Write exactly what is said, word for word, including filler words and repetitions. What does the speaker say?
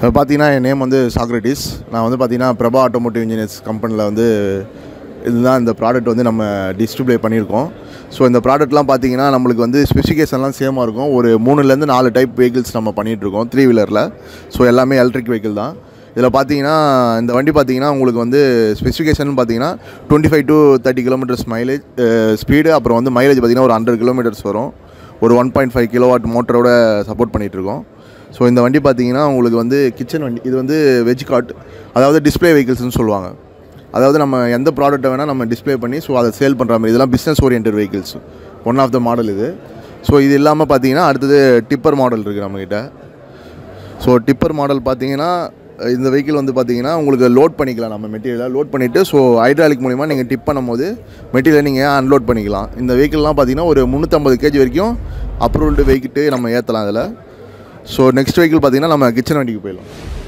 பார்த்தீங்கன்னா என் நேம் வந்து சாக்ரட்டிஸ். நான் வந்து பார்த்தீங்கன்னா பிரபா ஆட்டோமோட்டிவ் இன்ஜினியர்ஸ் கம்பெனியில் வந்து இதுதான் இந்த ப்ராடக்ட் வந்து நம்ம டிஸ்ட்ரிபியூட் பண்ணியிருக்கோம். ஸோ இந்த ப்ராடக்ட்லாம் பார்த்தீங்கன்னா நம்மளுக்கு வந்து ஸ்பெசிஃபிகேஷன்லாம் சேமாக இருக்கும். ஒரு மூணுலேருந்து நாலு டைப் வெஹிக்கிள்ஸ் நம்ம பண்ணிகிட்ருக்கோம் த்ரீ வீலரில். ஸோ எல்லாமே எலக்ட்ரிக் வெஹிக்கிள் தான். இதில் பார்த்தீங்கன்னா இந்த வண்டி பார்த்தீங்கன்னா உங்களுக்கு வந்து ஸ்பெசிஃபிகேஷன் பார்த்தீங்கன்னா twenty five to thirty kilometres mileage speed, அப்புறம் வந்து மைலேஜ் பார்த்தீங்கன்னா ஒரு ஹண்ட்ரட் கிலோமீட்டர்ஸ் வரும். ஒரு one point five kilowatt மோட்டரோட சப்போர்ட் பண்ணிகிட்ருக்கோம். ஸோ இந்த வண்டி பார்த்தீங்கன்னா உங்களுக்கு வந்து கிச்சன் வண்டி. இது வந்து வெஜ் கார்ட், அதாவது டிஸ்பிளே வெஹிக்கிள்ஸ்னு சொல்லுவாங்க. அதாவது நம்ம எந்த ப்ராடக்ட்டை வேணால் நம்ம டிஸ்பிளே பண்ணி ஸோ அதை சேல் பண்ணுற மாதிரி. இதெல்லாம் business orient vehicles, one of the model இது. ஸோ இது இல்லாமல் பார்த்தீங்கன்னா அடுத்தது டிப்பர் மாடல் இருக்குது நம்மக்கிட்ட. ஸோ டிப்பர் மாடல் பார்த்தீங்கன்னா இந்த வெஹிக்கிள் வந்து பார்த்தீங்கன்னா உங்களுக்கு லோட் பண்ணிக்கலாம். நம்ம மெட்டீரியலை லோட் பண்ணிவிட்டு ஸோ ஹைட்ராலிக் மூலிமா நீங்கள் டிப் பண்ணும்போது மெட்டீரியலை நீங்கள் அன்லோட் பண்ணிக்கலாம். இந்த வெஹிக்கிள்லாம் பார்த்தீங்கன்னா ஒரு முந்நூற்றம்பது கேஜி வரைக்கும் அப்ரூவ்டு வெஹிக்கிட்டு நம்ம ஏற்றலாம் இதில். ஸோ நெக்ஸ்ட் வெஹிக்கிள் பார்த்தீங்கன்னா நம்ம கிச்சன் வண்டிக்கு போயிடலாம்.